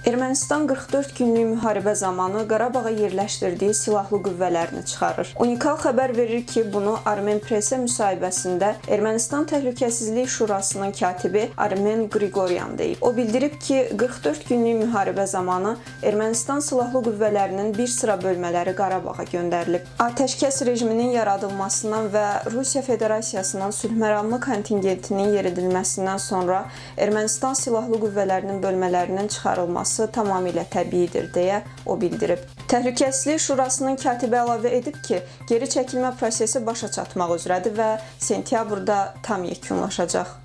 Ermənistan 44 günlük müharibə zamanı Qarabağa yerləşdirdiyi silahlı qüvvələrini çıxarır. Unikal xəbər verir ki, bunu Armen Presse müsahibəsində Ermənistan Təhlükəsizlik Şurasının katibi Armen Qriqoryan deyib. O bildirib ki, 44 günlük müharibə zamanı Ermənistan silahlı qüvvələrinin bir sıra bölmələri Qarabağa göndərilib. Atəşkəs rejiminin yaradılmasından və Rusiya Federasiyasının sülhməramlı kontingentinin yeridilməsindən sonra Ermənistan silahlı qüvvələrinin bölmələrinin çıxarılması tamamilə təbiidir, deyə o bildirib. Təhlükəsizlik Şurasının katibi əlavə edib ki, geri çəkilmə prosesi başa çatmaq üzrədir və sentyabrda tam yekunlaşacaq.